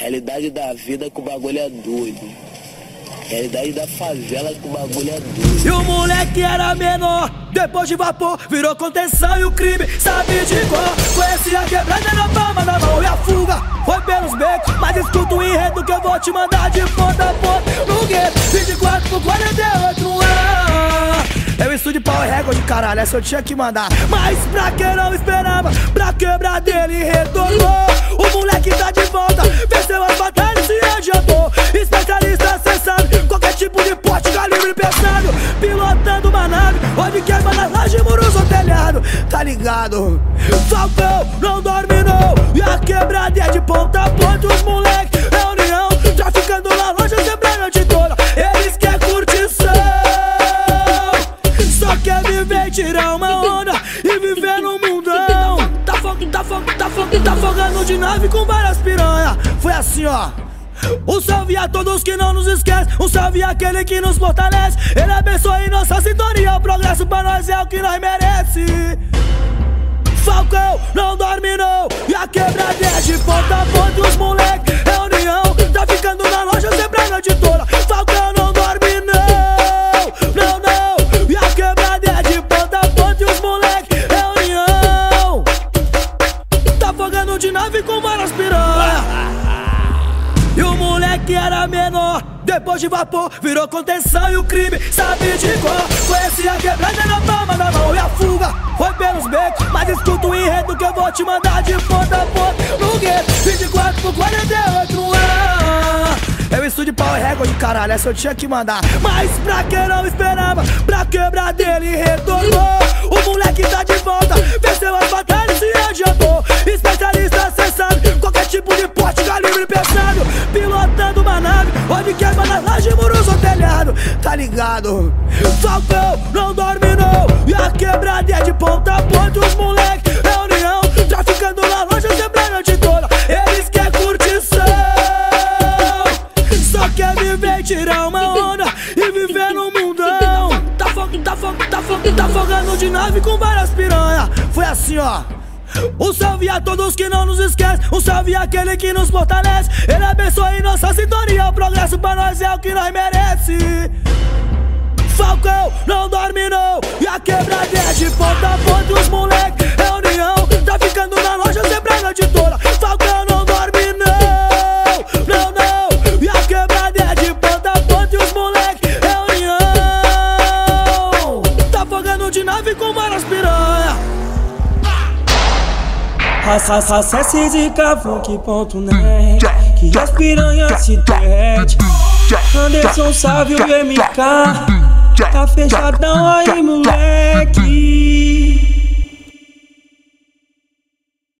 Realidade da vida que o bagulho é doido. Realidade da favela que o bagulho é doido. E o moleque era menor, depois de vapor virou contenção e o crime sabe de cor. Conhecia a quebrada na palma da mão e a fuga foi pelos becos. Mas escuta o enredo que eu vou te mandar de ponta a ponta no gueto. 24 por 48 no ar. Eu estudo Power Record, caralho, essa eu tinha que mandar. Mas pra quem não esperava, pra quebrar dele retornou. O moleque tá de volta, venceu as batalhas e adiantou. Especialista, cê sabe, qualquer tipo de porte, calibre pesado. Pilotando uma nave, onde queima nas lajes, muros ou telhado. Tá ligado? Falcão não dorme não, e a quebrada é de ponta a ponta. Os moleque é união, traficando na loja sempre a noite toda. Eles querem curtição, só quer viver, tirar uma onda e viver no mundão. Tá afogando de nave com várias piranha. Foi assim, ó. Um salve a todos que não nos esquece, um salve àquele que nos fortalece. Ele abençoe nossa sintonia, o progresso pra nós é o que nós merece. Falcão não dorme não, e a quebrada é de ponta a ponta. Os moleque é união, tá ficando na loja sempre a noite toda. Falcão não dorme não, não. E a quebrada é de ponta a ponta e os moleque é união, tá afogando de nave com várias piranha. E o moleque era menor, depois de vapor virou contenção e o crime sabe de cor. Conhecia a quebrada na palma da mão e a fuga foi pelos becos. Mas escuta o enredo que eu vou te mandar de ponta a ponta no gueto. 24 por 48 no ar. Eu estudo Power Record, caralho, essa eu tinha que mandar. Mas pra quem não esperava, pra quebrar dele retornou. O moleque tá de volta, venceu as batalhas e adiantou. Especialista, cê sabe, qualquer tipo de porte, calibre pesado. Pilotando uma nave, onde queima nas lajes, muros ou telhado. Tá ligado? Falcão não dorme não, e a quebrada é de ponta a ponta. Os moleque é união, traficando na loja sempre a noite toda. Eles querem curtição, só quer viver, tirar uma onda e viver no mundão. Tá afogando de nave com várias piranha. Foi assim, ó. Um salve a todos que não nos esquece, um salve àquele que nos fortalece. Ele abençoe nossa sintonia, o progresso pra nós é o que nós merece. Falcão não dorme não, e a quebrada é de ponta a ponta. Os moleque é união, tá ficando na loja sempre a noite toda. Falcão não dorme não, e a quebrada é de ponta a ponta e os moleque é união, tá afogando de nave com várias piranha. Acesse zicafunk.net, que as piranhas se derrete. Anderson Sávio e MK, tá fechadão aí, moleque.